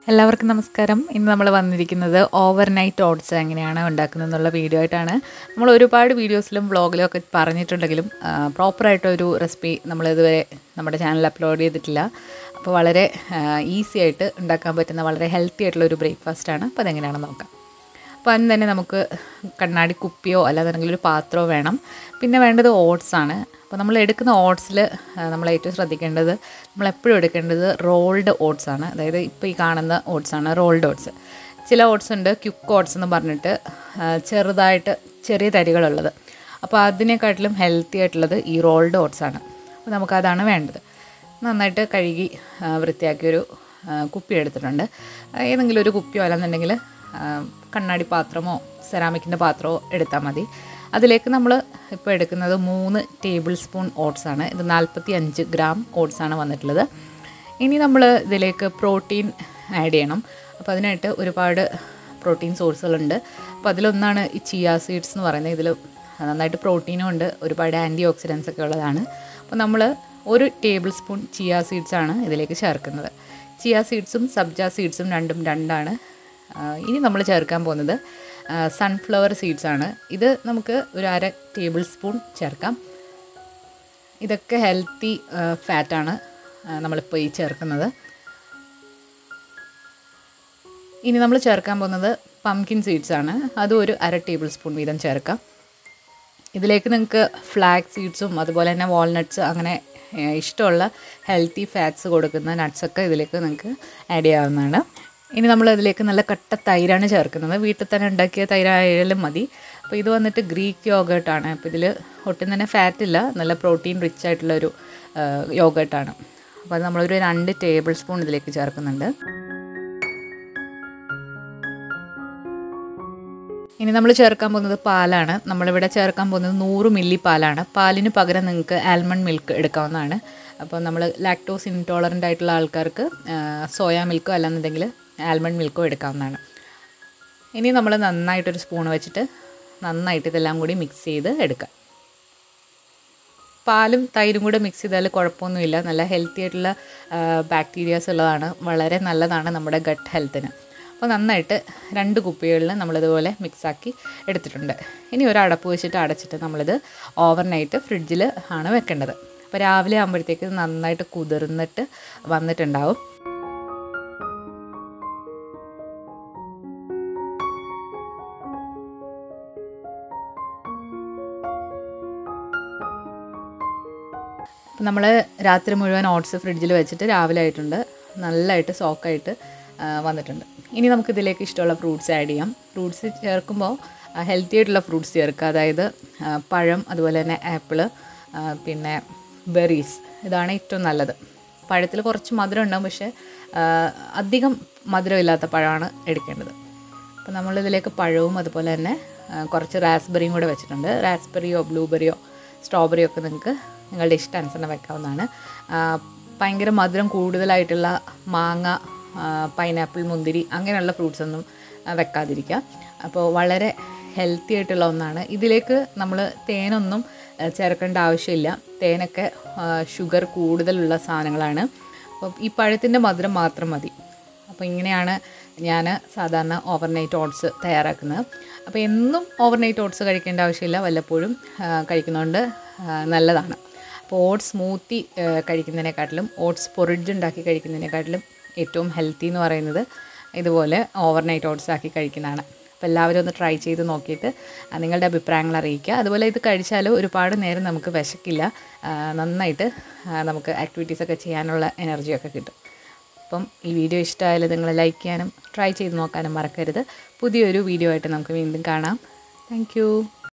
എല്ലാവർക്കും നമസ്കാരം. ഇന്ന് നമ്മൾ വന്നിരിക്കുന്നത് ഓവർനൈറ്റ് ഓട്സ് എങ്ങനെയാണ് ഉണ്ടാക്കുന്നതെന്നുള്ള വീഡിയോ ആയിട്ടാണ്. നമ്മൾ ഒരുപാട് വീഡിയോസിലും വ്ളോഗിലും ഒക്കെ പറഞ്ഞിട്ടുണ്ടെങ്കിലും പ്രോപ്പറായിട്ടൊരു റെസിപ്പി നമ്മളിതുവരെ നമ്മുടെ ചാനലിൽ അപ്ലോഡ് ചെയ്തിട്ടില്ല. അപ്പോൾ വളരെ ഈസി ആയിട്ട് ഉണ്ടാക്കാൻ പറ്റുന്ന വളരെ ഹെൽത്തി ആയിട്ടുള്ള ഒരു ബ്രേക്ക്ഫാസ്റ്റാണ്. അപ്പോൾ അതെങ്ങനെയാണെന്ന് നോക്കാം. അപ്പോൾ അതിന് തന്നെ നമുക്ക് കണ്ണാടി കുപ്പിയോ അല്ലാതെങ്കിൽ ഒരു പാത്രമോ വേണം. പിന്നെ വേണ്ടത് ഓട്സാണ്. അപ്പോൾ നമ്മൾ എടുക്കുന്ന ഓട്സിൽ നമ്മൾ ഏറ്റവും ശ്രദ്ധിക്കേണ്ടത്, നമ്മളെപ്പോഴും എടുക്കേണ്ടത് റോൾഡ് ഓട്സ് ആണ്. അതായത് ഇപ്പോൾ ഈ കാണുന്ന ഓട്സാണ് റോൾഡ് ഓട്സ്. ചില ഓട്സ് ഉണ്ട് ക്യുക്ക് ഓട്സ് എന്ന് പറഞ്ഞിട്ട് ചെറുതായിട്ട് ചെറിയ തരികളുള്ളത്. അപ്പോൾ അതിനെക്കാട്ടിലും ഹെൽത്തി ആയിട്ടുള്ളത് ഈ റോൾഡ് ഓട്സ് ആണ്. അപ്പോൾ നമുക്കതാണ് വേണ്ടത്. നന്നായിട്ട് കഴുകി വൃത്തിയാക്കിയൊരു കുപ്പി എടുത്തിട്ടുണ്ട്. ഏതെങ്കിലും ഒരു കുപ്പിയോ അല്ലെന്നുണ്ടെങ്കിൽ കണ്ണാടി പാത്രമോ സെറാമിക്കിൻ്റെ പാത്രമോ എടുത്താൽ മതി. അതിലേക്ക് നമ്മൾ ഇപ്പോൾ എടുക്കുന്നത് 3 ടേബിൾ സ്പൂൺ ഓട്സാണ്. ഇത് 45 ഗ്രാം ഓട്സാണ് വന്നിട്ടുള്ളത്. ഇനി നമ്മൾ ഇതിലേക്ക് പ്രോട്ടീൻ ആഡ് ചെയ്യണം. അപ്പോൾ അതിനായിട്ട് ഒരുപാട് പ്രോട്ടീൻ സോഴ്സുകളുണ്ട്. അപ്പോൾ അതിലൊന്നാണ് ഈ ചിയ സീഡ്സ് എന്ന് പറയുന്നത്. ഇതിൽ നന്നായിട്ട് പ്രോട്ടീനും ഉണ്ട്, ഒരുപാട് ആൻറ്റി ഓക്സിഡൻസ് ഒക്കെ ഉള്ളതാണ്. അപ്പോൾ നമ്മൾ 1 ടേബിൾ സ്പൂൺ ചിയ സീഡ്സാണ് ഇതിലേക്ക് ചേർക്കുന്നത്. ചിയ സീഡ്സും സബ്ജ സീഡ്സും രണ്ടും രണ്ടാണ്. ഇനി നമ്മൾ ചേർക്കാൻ പോകുന്നത് സൺഫ്ലവർ സീഡ്സാണ്. ഇത് നമുക്ക് ഒരു 1/2 ടേബിൾ സ്പൂൺ ചേർക്കാം. ഇതൊക്കെ ഹെൽത്തി ഫാറ്റാണ് നമ്മളിപ്പോൾ ഈ ചേർക്കുന്നത്. ഇനി നമ്മൾ ചേർക്കാൻ പോകുന്നത് പംകിൻ സീഡ്സാണ്. അതും ഒരു 1/2 ടേബിൾ സ്പൂൺ വീതം ചേർക്കാം. ഇതിലേക്ക് നിങ്ങൾക്ക് ഫ്ലാക്സ് സീഡ്സും അതുപോലെ തന്നെ വാൾനട്ട്സ് അങ്ങനെ ഇഷ്ടമുള്ള ഹെൽത്തി ഫാറ്റ്സ് കൊടുക്കുന്ന നട്ട്സൊക്കെ ഇതിലേക്ക് നിങ്ങൾക്ക് ആഡ് ചെയ്യാവുന്നതാണ്. ഇനി നമ്മൾ ഇതിലേക്ക് നല്ല കട്ട തൈരാണ് ചേർക്കുന്നത്. വീട്ടിൽ തന്നെ ഉണ്ടാക്കിയ തൈരായാലും മതി. അപ്പോൾ ഇത് വന്നിട്ട് ഗ്രീക്ക് യോഗേർട്ടാണ്. അപ്പോൾ ഇതിൽ ഒട്ടും തന്നെ ഫാറ്റില്ല, നല്ല പ്രോട്ടീൻ റിച്ച് ആയിട്ടുള്ളൊരു യോഗേർട്ടാണ്. അപ്പോൾ അത് നമ്മളൊരു 2 ടേബിൾ സ്പൂൺ ഇതിലേക്ക് ചേർക്കുന്നുണ്ട്. ഇനി നമ്മൾ ചേർക്കാൻ പോകുന്നത് പാലാണ്. നമ്മളിവിടെ ചേർക്കാൻ പോകുന്നത് 100 മില്ലി പാലാണ്. പാലിന് പകരം നിങ്ങൾക്ക് ആൽമണ്ട് മിൽക്ക് എടുക്കാവുന്നതാണ്. അപ്പോൾ നമ്മൾ ലാക്ടോസ് ഇൻടോളറൻ്റ് ആയിട്ടുള്ള ആൾക്കാർക്ക് സോയാ മിൽക്കോ അല്ലാന്നുണ്ടെങ്കിൽ ആൽമണ്ട് മിൽക്കോ എടുക്കാവുന്നതാണ്. ഇനി നമ്മൾ നന്നായിട്ടൊരു സ്പൂൺ വെച്ചിട്ട് നന്നായിട്ട് ഇതെല്ലാം കൂടി മിക്സ് ചെയ്ത് എടുക്കുക. പാലും തൈരും കൂടെ മിക്സ് ചെയ്താൽ കുഴപ്പമൊന്നുമില്ല. നല്ല ഹെൽത്തി ആയിട്ടുള്ള ബാക്ടീരിയാസ് ഉള്ളതാണ്, വളരെ നല്ലതാണ് നമ്മുടെ ഗട്ട് ഹെൽത്തിന്. അപ്പോൾ നന്നായിട്ട് 2 കുപ്പികളിൽ നമ്മളിതുപോലെ മിക്സാക്കി എടുത്തിട്ടുണ്ട്. ഇനി ഒരു അടപ്പ് വെച്ചിട്ട് അടച്ചിട്ട് നമ്മളിത് ഓവർനൈറ്റ് ഫ്രിഡ്ജിൽ ആണ് വെക്കേണ്ടത്. അപ്പോൾ രാവിലെ ആകുമ്പോഴത്തേക്ക് നന്നായിട്ട് കുതിർന്നിട്ട് വന്നിട്ടുണ്ടാവും. നമ്മൾ രാത്രി മുഴുവൻ ഓട്സ് ഫ്രിഡ്ജിൽ വെച്ചിട്ട് രാവിലെ ആയിട്ടുണ്ട്, നല്ലതായിട്ട് സോക്കായിട്ട് വന്നിട്ടുണ്ട്. ഇനി നമുക്കിതിലേക്ക് ഇഷ്ടമുള്ള ഫ്രൂട്ട്സ് ആഡ് ചെയ്യാം. ഫ്രൂട്ട്സ് ചേർക്കുമ്പോൾ ഹെൽത്തി ആയിട്ടുള്ള ഫ്രൂട്ട്സ് ചേർക്കുക. അതായത് പഴം, അതുപോലെ തന്നെ ആപ്പിള്, പിന്നെ ബെറീസ്. ഇതാണ് ഏറ്റവും നല്ലത്. പഴത്തിൽ കുറച്ച് മധുരം ഉണ്ടാകും, പക്ഷേ അധികം മധുരമില്ലാത്ത പഴമാണ് എടുക്കേണ്ടത്. അപ്പോൾ നമ്മളിതിലേക്ക് പഴവും അതുപോലെ തന്നെ കുറച്ച് റാസ്ബെറിയും കൂടെ വെച്ചിട്ടുണ്ട്. റാസ്ബെറിയോ ബ്ലൂബെറിയോ സ്ട്രോബെറിയോ ഒക്കെ നിങ്ങൾക്ക് നിങ്ങളുടെ ഇഷ്ടാനുസരണം വെക്കാവുന്നതാണ്. ഭയങ്കര മധുരം കൂടുതലായിട്ടുള്ള മാങ്ങ, പൈനാപ്പിൾ, മുന്തിരി അങ്ങനെയുള്ള ഫ്രൂട്ട്സൊന്നും വെക്കാതിരിക്കുക. അപ്പോൾ വളരെ ഹെൽത്തി ആയിട്ടുള്ള ഒന്നാണ്. ഇതിലേക്ക് നമ്മൾ തേനൊന്നും ചേർക്കേണ്ട ആവശ്യമില്ല. തേനൊക്കെ ഷുഗർ കൂടുതലുള്ള സാധനങ്ങളാണ്. അപ്പോൾ ഈ പഴത്തിൻ്റെ മധുരം മാത്രം മതി. അപ്പോൾ ഇങ്ങനെയാണ് ഞാൻ സാധാരണ ഓവർനൈറ്റ് ഓട്സ് തയ്യാറാക്കുന്നത്. അപ്പോൾ എന്നും ഓവർനൈറ്റ് ഓട്സ് കഴിക്കേണ്ട ആവശ്യമില്ല, വല്ലപ്പോഴും കഴിക്കുന്നതുകൊണ്ട് നല്ലതാണ്. അപ്പോൾ ഓട്സ് സ്മൂത്തി കഴിക്കുന്നതിനെക്കാട്ടിലും ഓട്സ് പൊറിഡ്ജ് ഉണ്ടാക്കി കഴിക്കുന്നതിനെക്കാട്ടിലും ഏറ്റവും ഹെൽത്തി എന്ന് പറയുന്നത് ഇതുപോലെ ഓവർനൈറ്റ് ഓട്സ് ആക്കി കഴിക്കുന്നതാണ്. അപ്പോൾ എല്ലാവരും ഒന്ന് ട്രൈ ചെയ്ത് നോക്കിയിട്ട് നിങ്ങളുടെ അഭിപ്രായങ്ങൾ അറിയിക്കുക. അതുപോലെ ഇത് കഴിച്ചാൽ ഒരുപാട് നേരം നമുക്ക് വിശക്കില്ല, നന്നായിട്ട് നമുക്ക് ആക്ടിവിറ്റീസൊക്കെ ചെയ്യാനുള്ള എനർജിയൊക്കെ കിട്ടും. അപ്പം ഈ വീഡിയോ ഇഷ്ടമായാലും നിങ്ങൾ ലൈക്ക് ചെയ്യാനും ട്രൈ ചെയ്ത് നോക്കാനും മറക്കരുത്. പുതിയൊരു വീഡിയോ ആയിട്ട് നമുക്ക് വീണ്ടും കാണാം. താങ്ക്